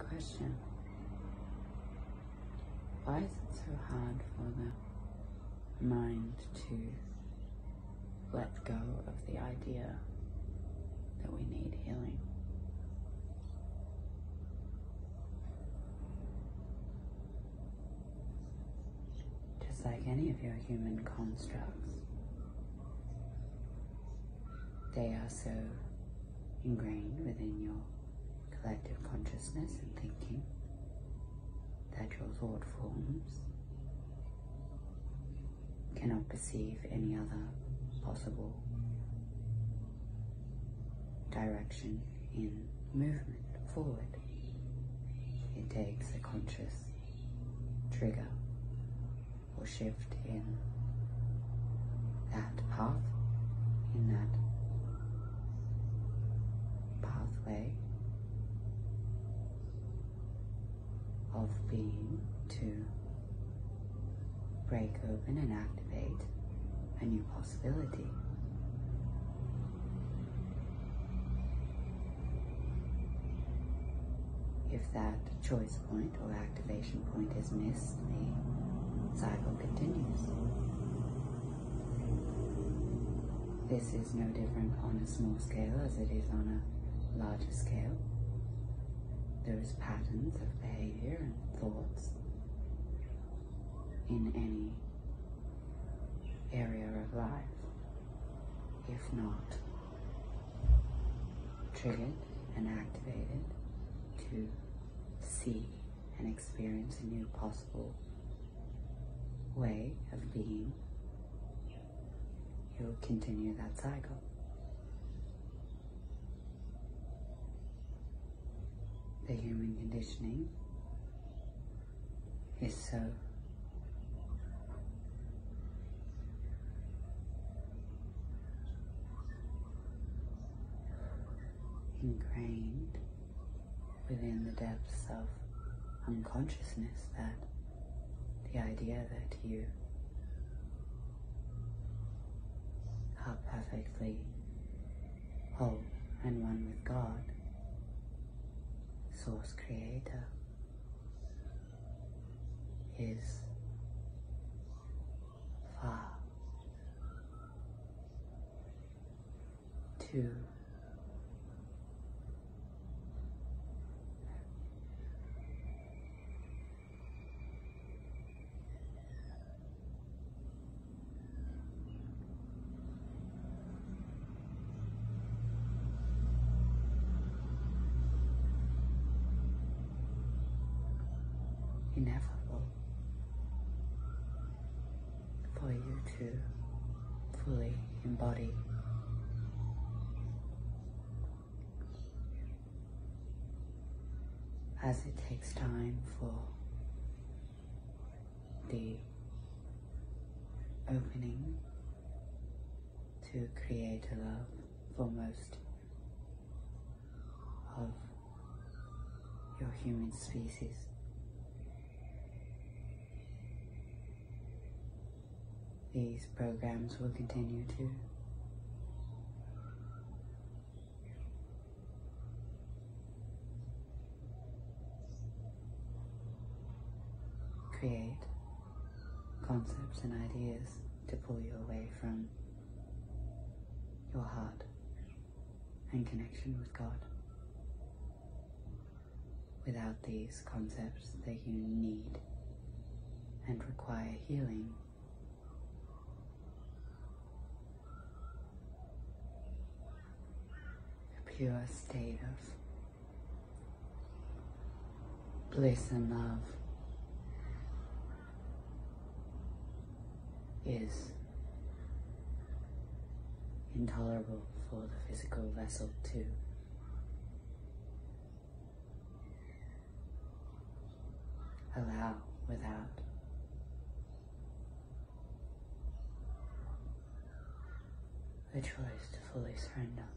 question. Why is it so hard for the mind to let go of the idea that we need healing? Just like any of your human constructs, they are so ingrained within your collective consciousness and thinking that your thought forms cannot perceive any other possible direction in movement forward. It takes a conscious trigger or shift in that path, in that pathway of being to break open and activate a new possibility. If that choice point or activation point is missed, the cycle continues. This is no different on a small scale as it is on a larger scale. Those patterns of behavior and thoughts in any area of life, if not triggered and activated to see and experience a new possible way of being, you'll continue that cycle. The human conditioning is so ingrained within the depths of unconsciousness that the idea that you are perfectly whole and one with God, Source Creator, is far too ineffable for you to fully embody as it takes time for the opening to create a love for most of your human species. These programs will continue to create concepts and ideas to pull you away from your heart and connection with God. Without these concepts that you need and require healing, pure state of bliss and love is intolerable for the physical vessel to allow without the choice to fully surrender.